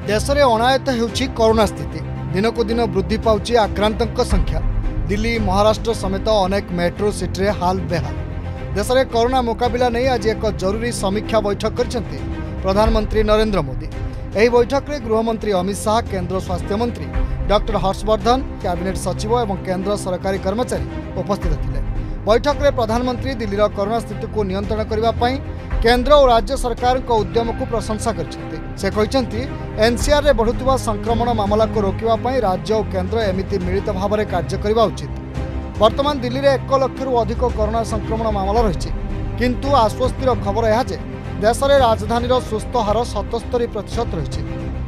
देश में अनायत होउछि कोरोना स्थिति। दिन को दिन वृद्धि पाउछि आक्रांतक संख्या। दिल्ली महाराष्ट्र समेत अनेक मेट्रो सिटी रे हाल बेहाल। देश में कोरोना मुकाबला नहीं आज एक जरूरी समीक्षा बैठक करछन्ते प्रधानमंत्री नरेंद्र मोदी। यह बैठक में गृहमंत्री अमित शाह, केंद्र स्वास्थ्य मंत्री डॉक्टर हर्षवर्धन, कैबिनेट सचिव और केंद्र सरकारी कर्मचारी उपस्थित थे। बैठक में प्रधानमंत्री दिल्लीर कोरोना स्थिति को नियंत्रण करने केंद्र और राज्य सरकार उद्यम को प्रशंसा करछन्ते। से कहते एनसीआर रे बढ़ुवा संक्रमण मामला को रोकने राज्य और केंद्र एमिति मिलित भाव में कार्य करने उचित। वर्तमान दिल्ली में 1 लाख अधिक कोरोना संक्रमण मामला रही, किंतु आश्वस्तिर खबर यह जे देश में राजधानी सुस्थ हार 77% रही।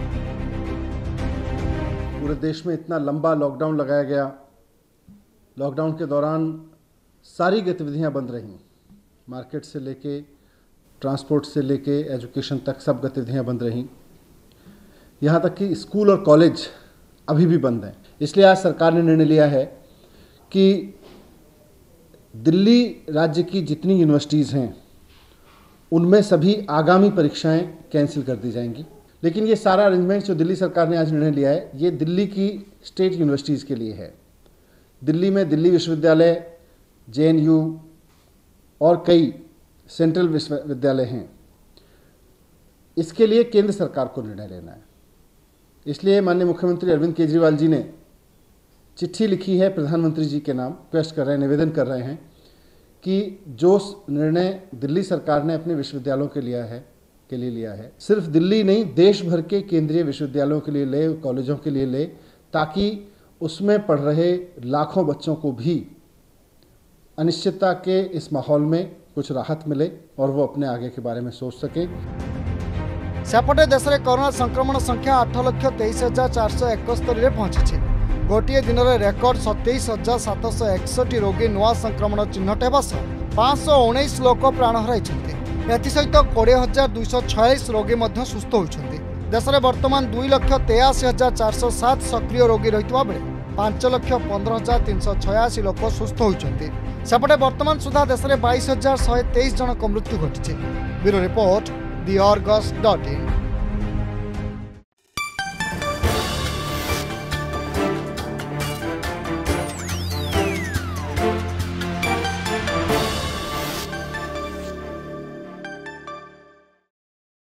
पूरे देश में इतना लंबा लॉकडाउन लगाया गया। लॉकडाउन के दौरान सारी गतिविधियां बंद रहीं। मार्केट से लेके ट्रांसपोर्ट से लेके एजुकेशन तक सब गतिविधियां बंद रहीं। यहाँ तक कि स्कूल और कॉलेज अभी भी बंद हैं। इसलिए आज सरकार ने निर्णय लिया है कि दिल्ली राज्य की जितनी यूनिवर्सिटीज़ हैं उनमें सभी आगामी परीक्षाएं कैंसिल कर दी जाएंगी। लेकिन ये सारा अरेंजमेंट जो दिल्ली सरकार ने आज निर्णय लिया है, ये दिल्ली की स्टेट यूनिवर्सिटीज़ के लिए है। दिल्ली में दिल्ली विश्वविद्यालय, JNU और कई सेंट्रल विश्वविद्यालय हैं। इसके लिए केंद्र सरकार को निर्णय लेना है। इसलिए माननीय मुख्यमंत्री अरविंद केजरीवाल जी ने चिट्ठी लिखी है प्रधानमंत्री जी के नाम, रिक्वेस्ट कर रहे हैं, निवेदन कर रहे हैं कि जो निर्णय दिल्ली सरकार ने अपने विश्वविद्यालयों के लिए लिया है, सिर्फ दिल्ली नहीं देश भर के केंद्रीय विश्वविद्यालयों के लिए ले, कॉलेजों के लिए ले, ताकि उसमें पढ़ रहे लाखों बच्चों को भी अनिश्चितता के इस माहौल में कुछ राहत मिले और वो अपने आगे के बारे में सोच सकें। सेपटे देश में कोरोना संक्रमण संख्या 8,23,471 पहुंची। गोटे दिन में रेकर्ड 27,761 रोगी नुआ संक्रमण चिन्हट होगा सह 519 लोक प्राण हराई। एसत 20,246 रोगी सुस्थ होती। देश में बर्तमान 2,83,407 सक्रिय रोगी रही बेले 5,15,386 लोक सुस्थ होती। सेपटे वर्तमान सुधा देश में 22,123 जन मृत्यु घटी। Bureau report, theargus.in।